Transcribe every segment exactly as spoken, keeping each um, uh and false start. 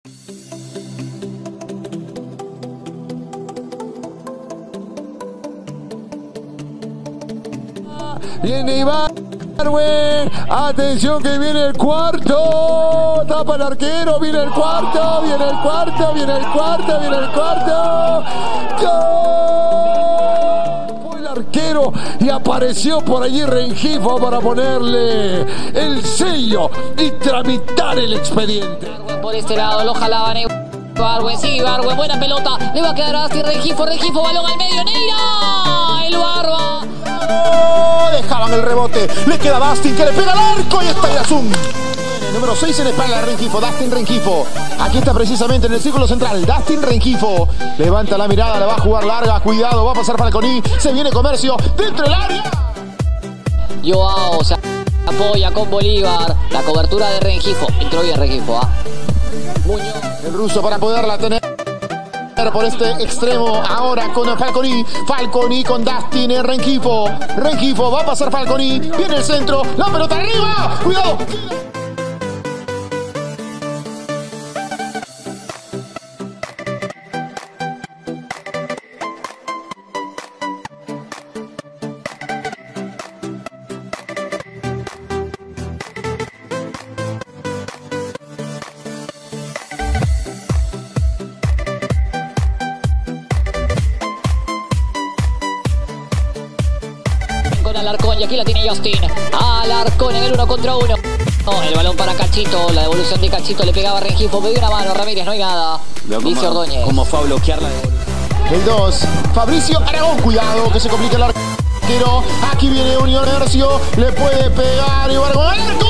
Viene Ibargüen, atención que viene el cuarto, tapa el arquero, viene el cuarto, viene el cuarto, viene el cuarto, viene el cuarto, ¡gol! Fue el arquero y apareció por allí Rengifo para ponerle el sello y tramitar el expediente. Por este lado lo jalaban Ibargüen, sí, Ibargüen, buena pelota, le va a quedar así Rengifo, Rengifo, balón al medio, Neira, el Barba. Oh, dejaban el rebote, le queda Dustin que le pega al arco y está Irazún. Número seis en espalda de Rengifo, Dustin Rengifo. Aquí está precisamente en el círculo central, Dustin Rengifo. Levanta la mirada, la va a jugar larga, cuidado, va a pasar Falconi, se viene Comercio, dentro del área. Joao se apoya con Bolívar, la cobertura de Rengifo, entró bien Rengifo, ¿ah? Muñoz, el ruso para poderla tener por este extremo, ahora con Falconi, Falconi con Dustin en Rengifo, Rengifo, va a pasar Falconi, viene el centro, la pelota arriba, cuidado. Alarcón, y aquí la tiene Justin. Alarcón en el uno contra uno. Oh, el balón para Cachito, la devolución de Cachito le pegaba a Rengifo, me dio una mano, Ramírez, no hay nada. Dice Ordóñez. Como fue a bloquear la devolución. El dos, Fabricio Aragón, cuidado que se complica el arquero. Aquí viene Unión Hercio, le puede pegar y Ibargüen al arco.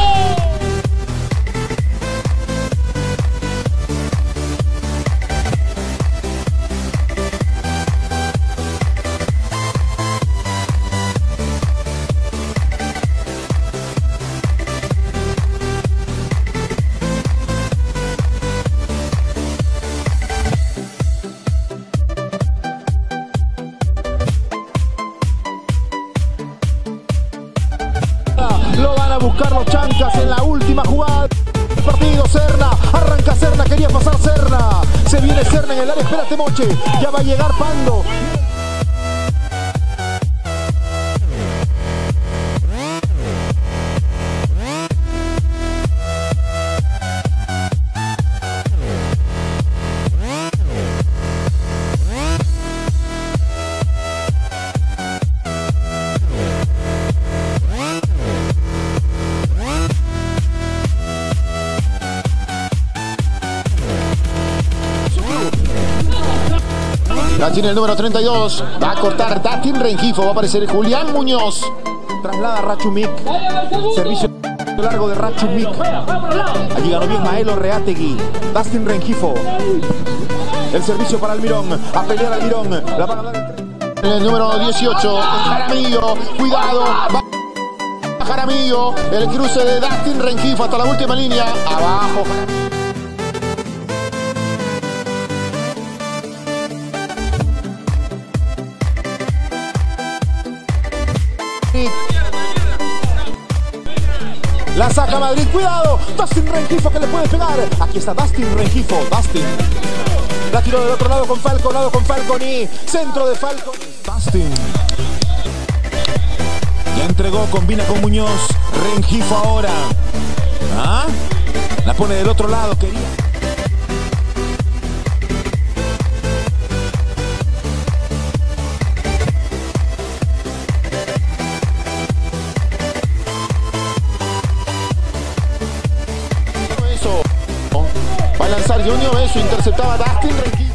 Lo van a buscar los chancas en la última jugada del partido. Serna, arranca Serna, quería pasar Serna. Se viene Serna en el área, espérate Moche, ya va a llegar Pando. La tiene el número treinta y dos. Va a cortar Dustin Rengifo. Va a aparecer Julián Muñoz. Traslada a Rachumik. Servicio largo de Rachumik. Allí ganó bien Maelo Reategui. Dustin Rengifo. El servicio para Almirón. A pelear Almirón. La va a ganar el, el número dieciocho. Jaramillo. Cuidado. Va a Jaramillo. El cruce de Dustin Rengifo hasta la última línea. Abajo Jaramillo. La saca Madrid, cuidado, Dustin Rengifo que le puede pegar. Aquí está Dustin Rengifo, Dustin. La tiró del otro lado con Falcon, lado con Falconi. Centro de Falcon. Dustin. Ya entregó, combina con Muñoz. Rengifo ahora. ¿Ah? La pone del otro lado, quería. Va a lanzar Junior, eso interceptaba a Dustin Rengifo.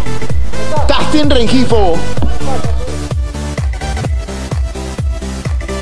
Dustin Rengifo.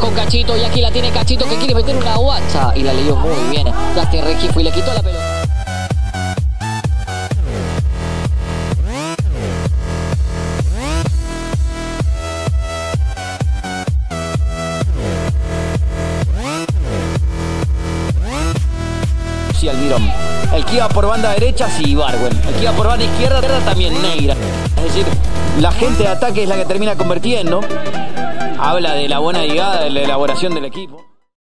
con Cachito y aquí la tiene Cachito que quiere meter una guacha y la leyó muy bien Dustin Rengifo y le quitó la pelota. Almirón. El que iba por banda derecha, sí, Ibargüen. El que iba por banda izquierda, también Neira. Es decir, la gente de ataque es la que termina convirtiendo. Habla de la buena llegada, de la elaboración del equipo.